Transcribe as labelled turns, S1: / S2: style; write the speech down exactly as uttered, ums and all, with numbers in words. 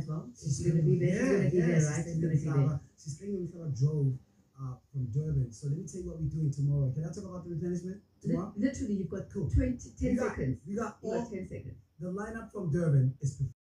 S1: well.
S2: She's
S1: She's going to be there.
S2: yeah,
S1: She's going to be
S2: yeah,
S1: there,
S2: she's
S1: right? She's
S2: staying
S1: going
S2: in
S1: to be there.
S2: Flava. She's staying in Flava drove uh, from Durban. So let me tell you what we're doing tomorrow. Can I talk about the replenishment tomorrow?
S1: Literally, you've got
S2: Cool.
S1: twenty, ten
S2: We got,
S1: seconds.
S2: we got
S1: You
S2: all
S1: got ten seconds.
S2: the lineup from Durban is